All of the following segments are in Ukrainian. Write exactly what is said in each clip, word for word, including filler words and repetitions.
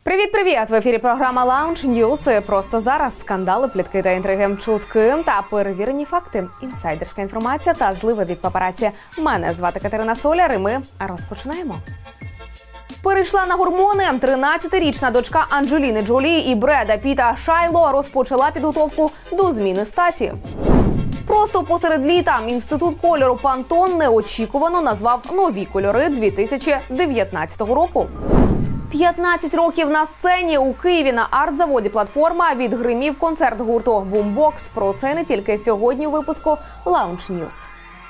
Привіт-привіт! В ефірі програма Lounge News. Просто зараз скандали, плітки та інтриги, чутки та перевірені факти, інсайдерська інформація та зливи від папараці. Мене звати Катерина Соляр і ми розпочинаємо. Перейшла на гормони. тринадцятирічна дочка Анджеліни Джолі і Бреда Піта Шайло розпочала підготовку до зміни статі. Просто посеред літа Інститут кольору Пантон неочікувано назвав нові кольори дві тисячі дев'ятнадцятого року. п'ятнадцять років на сцені. У Києві на арт-заводі «Платформа» відгримів концерт гурту «Бумбокс». Про це не тільки сьогодні у випуску Lounge News.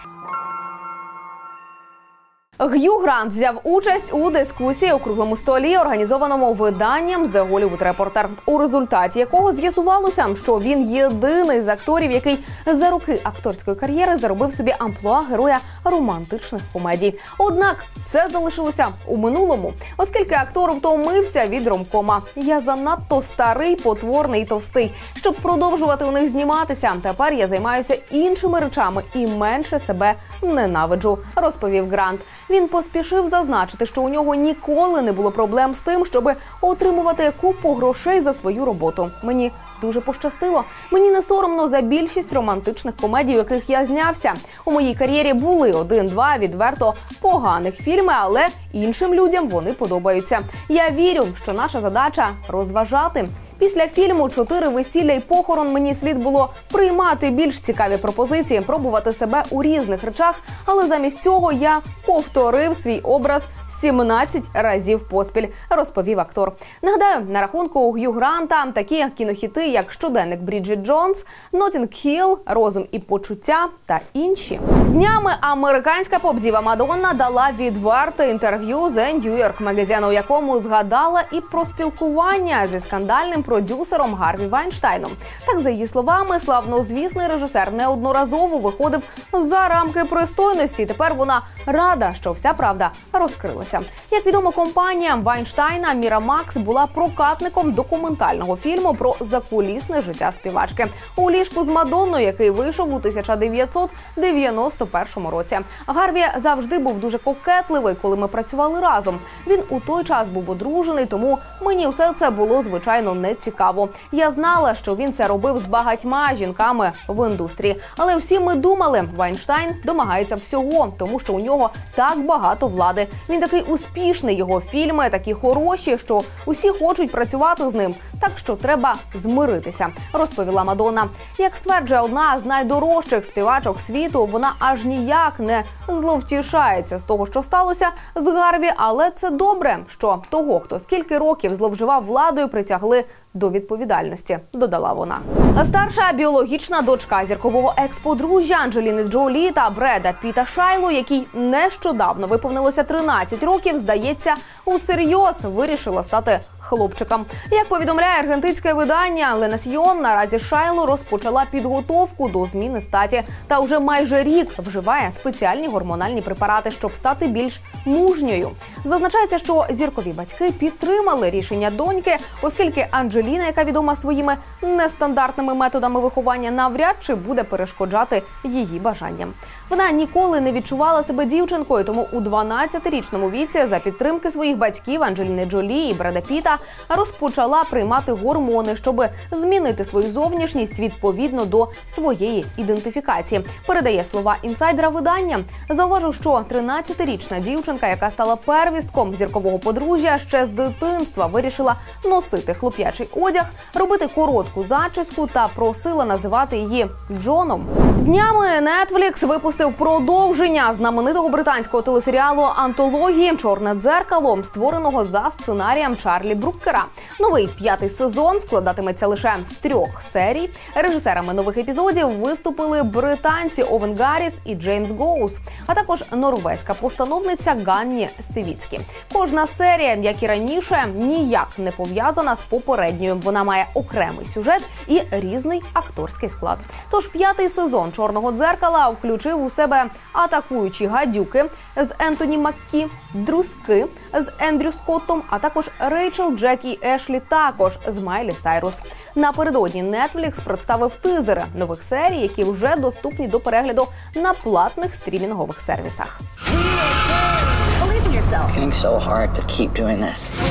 Г'ю Грант взяв участь у дискусії у круглому столі, організованому виданням The Hollywood Reporter, у результаті якого з'ясувалося, що він єдиний з акторів, який за роки акторської кар'єри заробив собі амплуа героя романтичних комедій. Однак це залишилося у минулому, оскільки актор втомився від ромкома. «Я занадто старий, потворний і товстий, щоб продовжувати у них зніматися. Тепер я займаюся іншими речами і менше себе ненавиджу», – розповів Грант. Він поспішив зазначити, що у нього ніколи не було проблем з тим, щоб отримувати купу грошей за свою роботу. «Мені дуже пощастило. Мені не соромно за більшість романтичних комедій, у яких я знявся. У моїй кар'єрі були один-два відверто поганих фільми, але іншим людям вони подобаються. Я вірю, що наша задача – розважати. Після фільму «Чотири весілля і похорон» мені слід було приймати більш цікаві пропозиції, пробувати себе у різних речах, але замість цього я повторив свій образ сімнадцять разів поспіль», – розповів актор. Нагадаю, на рахунку у Г'ю Гранта такі кінохіти, як «Щоденник Бріджит Джонс», «Ноттінг Хілл», «Розум і почуття» та інші. Днями американська поп-діва Мадонна дала відверте інтерв'ю The New York Magazine, у якому згадала і про спілкування зі скандальним продюсером Гарві Вайнштайном. Так, за її словами, славнозвісний режисер неодноразово виходив за рамки пристойності, і тепер вона рада, що вся правда розкрилася. Як відомо, компанія Вайнштайна Miramax була прокатником документального фільму про закулісне життя співачки «У ліжку з Мадонною», який вийшов у тисяча дев'ятсот дев'яносто першому році. Гарві завжди був дуже кокетливий, коли ми працювали разом. Він у той час був одружений, тому мені все це було, звичайно, не цікаво. Я знала, що він це робив з багатьма жінками в індустрії. Але всі ми думали, Вайнштайн домагається всього, тому що у нього так багато влади. Він такий успішний, його фільми такі хороші, що усі хочуть працювати з ним. Так що треба змиритися, розповіла Мадонна. Як стверджує одна з найдорожчих співачок світу, вона аж ніяк не зловтішається з того, що сталося з Гарві, але це добре, що того, хто скільки років зловживав владою, притягли до відповідальності, додала вона. Старша біологічна дочка зіркового екс-подружжя Анджеліни Джолі та Бреда Піта Шайло, якій нещодавно виповнилося тринадцять років, здається, усерйоз вирішила стати хлопчиком. Як повідомляє аргентинське видання «Ла Насьйон», наразі Шайло розпочала підготовку до зміни статі та вже майже рік вживає спеціальні гормональні препарати, щоб стати більш мужньою. Зазначається, що зіркові батьки підтримали рішення доньки, оскільки Анджеліна, яка відома своїми нестандартними методами виховання, навряд чи буде перешкоджати її бажанням. Вона ніколи не відчувала себе дівчинкою, тому у дванадцятирічному віці за підтримки своїх батьків Анджеліни Джолі і Бреда Піта розпочала приймати гормони, щоб змінити свою зовнішність відповідно до своєї ідентифікації. Передає слова інсайдера видання. Зауважу, що тринадцятирічна дівчинка, яка стала первістком зіркового подружжя, ще з дитинства вирішила носити хлоп'ячий одяг, робити коротку зачіску та просила називати її Джоном. Днями Netflix випустив продовження знаменитого британського телесеріалу «Антології. Чорне дзеркало», створеного за сценарієм Чарлі Бруккера. Новий п'ятий сезон складатиметься лише з трьох серій. Режисерами нових епізодів виступили британці Овен Гарріс і Джеймс Гоус, а також норвезька постановниця Ганні Севіцькі. Кожна серія, як і раніше, ніяк не пов'язана з попередньою. Вона має окремий сюжет і різний акторський склад. Тож п'ятий сезон «Чорного дзеркала» включив у себе атакуючі гадюки з Ентоні Маккі, друзки з Ендрю Скоттом, а також Рейчел, Джек і Ешлі також з Майлі Сайрус. Напередодні Netflix представив тизери нових серій, які вже доступні до перегляду на платних стрімінгових сервісах. Believe in yourself. It's getting so hard to keep doing this.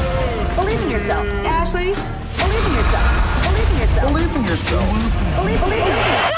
Believe in yourself. Ashley, believe in yourself. Believe in yourself. Believe in yourself. Believe, believe in yourself.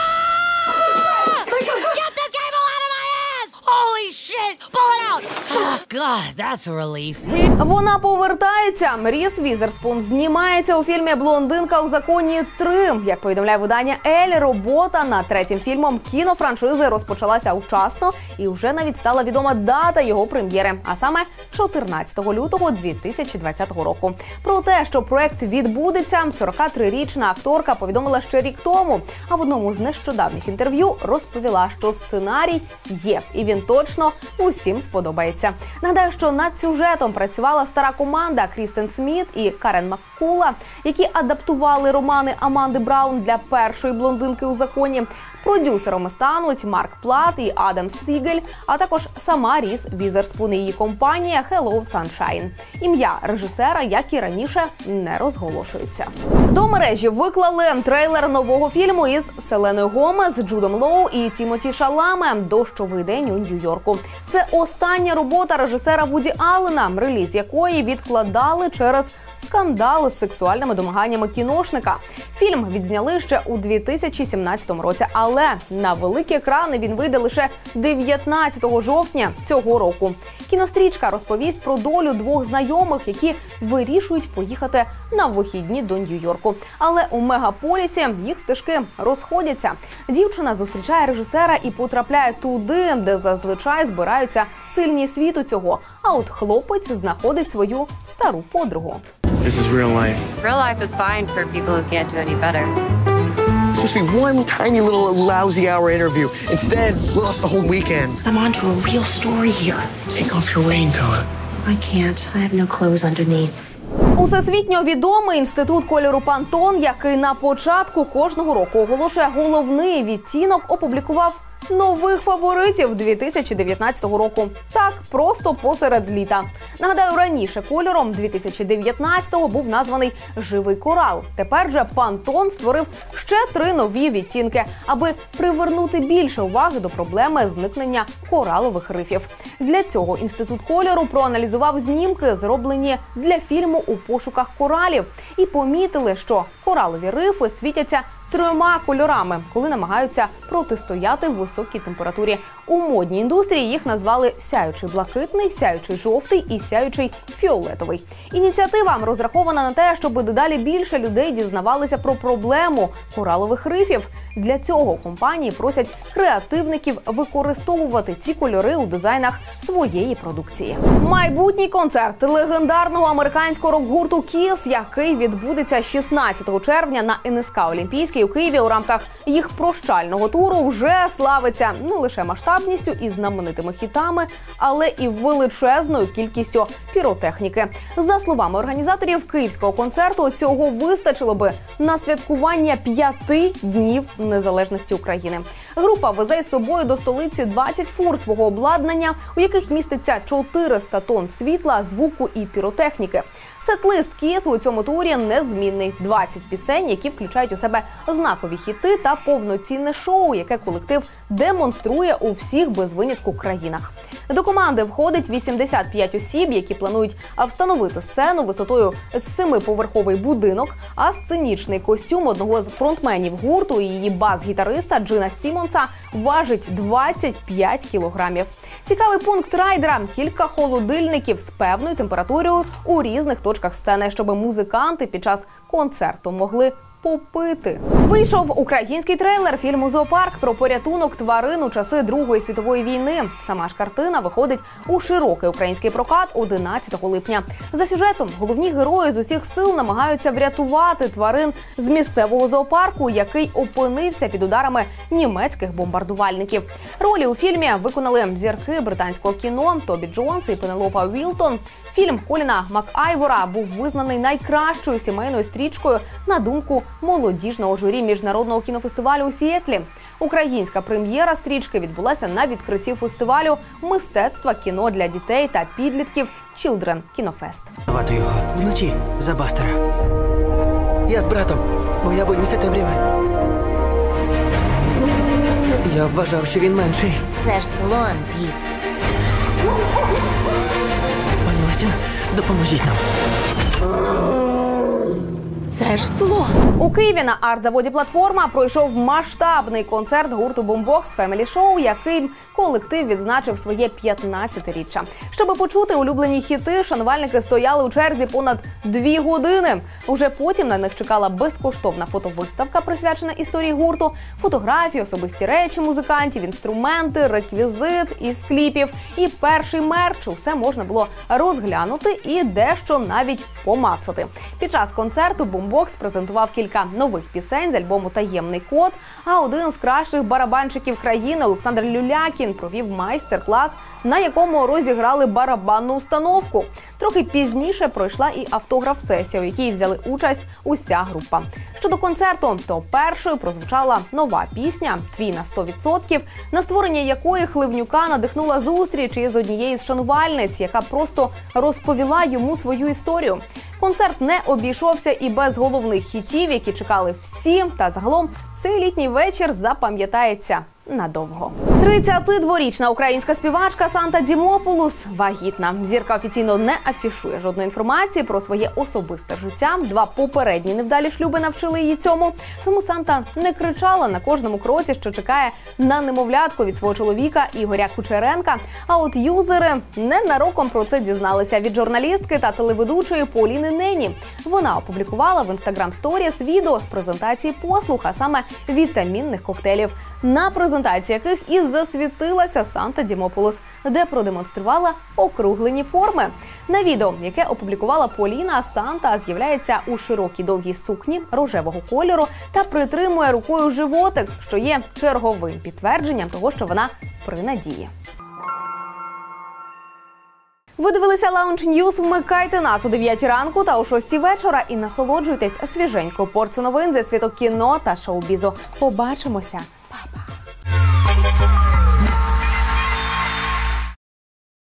Get the cable out of my ass! Holy shit! Pull it out! Oh, God, that's a relief. Вона повертається. Ріс Візерспун знімається у фільмі «Блондинка у законі три». Як повідомляє видання «Ель», робота над третім фільмом кінофраншизи розпочалася вчасно і вже навіть стала відома дата його прем'єри, а саме чотирнадцятого лютого дві тисячі двадцятого року. Про те, що проект відбудеться, сорокатрирічна акторка повідомила ще рік тому, а в одному з нещодавніх інтерв'ю розповіла, що сценарій є, і він точно усім сподобається. Нагадаю, що над сюжетом працювала стара команда Крістен Сміт і Карен Маккула, які адаптували романи Аманди Браун для першої «Блондинки у законі». Продюсерами стануть Марк Плат і Адам Сігель, а також сама Ріс Візерспун і її компанія Hello Sunshine. Ім'я режисера, як і раніше, не розголошується. До мережі виклали трейлер нового фільму із Селеною Гомес, Джудом Лоу і Тімоті Шаламе «Дощовий день у Нью-Йорку». Це остання робота режисера Вуді Аллена, реліз якої відкладали через скандал з сексуальними домаганнями кіношника. Фільм відзняли ще у дві тисячі сімнадцятому році, але на великі екрани він вийде лише дев'ятнадцятого жовтня цього року. Кінострічка розповість про долю двох знайомих, які вирішують поїхати на вихідні до Нью-Йорку. Але у мегаполісі їх стежки розходяться. Дівчина зустрічає режисера і потрапляє туди, де зазвичай збираються сильні світу цього. А от хлопець знаходить свою стару подругу. This is real life. Real life is fine for people who can't do any better. It's supposed to be one tiny little lousy hour interview. Instead, we lost the whole weekend. I'm onto a real story here. Take off your rain coat. I can't. I have no clothes underneath. Усесвітньо відомий інститут кольору Pantone, який на початку кожного року оголошує головний відтінок, опублікував нових фаворитів дві тисячі дев'ятнадцятого року. Так, просто посеред літа. Нагадаю, раніше кольором дві тисячі дев'ятнадцятого був названий «Живий корал». Тепер же Pantone створив ще три нові відтінки, аби привернути більше уваги до проблеми зникнення коралових рифів. Для цього інститут кольору проаналізував знімки, зроблені для фільму «У пошуках коралів», і помітили, що коралові рифи світяться трьома кольорами, коли намагаються протистояти високій температурі. У модній індустрії їх назвали сяючий блакитний, сяючий жовтий і сяючий фіолетовий. Ініціатива розрахована на те, щоб дедалі більше людей дізнавалися про проблему коралових рифів. Для цього компанії просять креативників використовувати ці кольори у дизайнах своєї продукції. Майбутній концерт легендарного американського рок-гурту Kiss, який відбудеться шістнадцятого червня на ен ес ка Олімпійській у Києві у рамках їх прощального туру, вже славиться не лише масштабністю і знаменитими хітами, але і величезною кількістю піротехніки. За словами організаторів київського концерту, цього вистачило би на святкування п'яти днів незалежності України. Група везе з собою до столиці двадцять фур свого обладнання, у яких міститься чотириста тонн світла, звуку і піротехніки. Сет-лист Kiss у цьому турі незмінний. двадцять пісень, які включають у себе знакові хіти та повноцінне шоу, яке колектив демонструє у всіх без винятку країнах. До команди входить вісімдесят п'ять осіб, які планують встановити сцену висотою з семиповерховий будинок, а сценічний костюм одного з фронтменів гурту і її бас-гітариста Джина Сімонса важить двадцять п'ять кілограмів. Цікавий пункт райдера – кілька холодильників з певною температурою у різних точках сцени, щоб музиканти під час концерту могли попити. Вийшов український трейлер фільму «Зоопарк» про порятунок тварин у часи Другої світової війни. Сама ж картина виходить у широкий український прокат одинадцятого липня. За сюжетом головні герої з усіх сил намагаються врятувати тварин з місцевого зоопарку, який опинився під ударами німецьких бомбардувальників. Ролі у фільмі виконали зірки британського кіно Тобі Джонс і Пенелопа Вілтон. Фільм Коліна Макайвора був визнаний найкращою сімейною стрічкою на думку молодіжного журі міжнародного кінофестивалю у Сіетлі. Українська прем'єра стрічки відбулася на відкритті фестивалю мистецтва кіно для дітей та підлітків Children Кінофест. Вати його вночі за Бастера. Я з братом, бо я боюся темряви. Я вважав, що він менший. Це ж слон, Піт. Пані Остін, допоможіть нам. Це ж слон. У Києві на арт-заводі «Платформа» пройшов масштабний концерт гурту Boombox Family Show, яким колектив відзначив своє п'ятнадцятиріччя. Щоби почути улюблені хіти, шанувальники стояли у черзі понад дві години. Уже потім на них чекала безкоштовна фотовиставка, присвячена історії гурту, фотографії, особисті речі музикантів, інструменти, реквізит із кліпів і перший мерч. Усе можна було розглянути і дещо навіть помацати. Під час концерту Boombox презентував кілька нових пісень з альбому «Таємний код», а один з кращих барабанщиків країни Олександр Люлякін провів майстер-клас, на якому розіграли барабанну установку. Трохи пізніше пройшла і автограф-сесія, у якій взяли участь уся група. Щодо концерту, то першою прозвучала нова пісня «Твій на сто відсотків», на створення якої Хливнюка надихнула зустріч із однією з шанувальниць, яка просто розповіла йому свою історію. Концерт не обійшовся і без головних хітів, які чекали всі, та загалом цей літній вечір запам'ятається надовго. тридцятидворічна українська співачка Санта Дімопулос вагітна. Зірка офіційно не афішує жодної інформації про своє особисте життя. Два попередні невдалі шлюби навчили її цьому. Тому Санта не кричала на кожному кроці, що чекає на немовлятку від свого чоловіка Ігоря Кучеренка. А от юзери ненароком про це дізналися від журналістки та телеведучої Поліни Нені. Вона опублікувала в Instagram Stories відео з презентації послуг, а саме вітамінних коктейлів, на презентації яких і засвітилася Санта Дімопулос, де продемонструвала округлені форми. На відео, яке опублікувала Поліна, Санта з'являється у широкій довгій сукні рожевого кольору та притримує рукою животик, що є черговим підтвердженням того, що вона при надії. Ви дивилися Lounge News. Вмикайте нас о дев'ятій ранку та о шостій вечора і насолоджуйтесь свіженькою порцією новин зі світу кіно та шоу-бізу. Побачимося!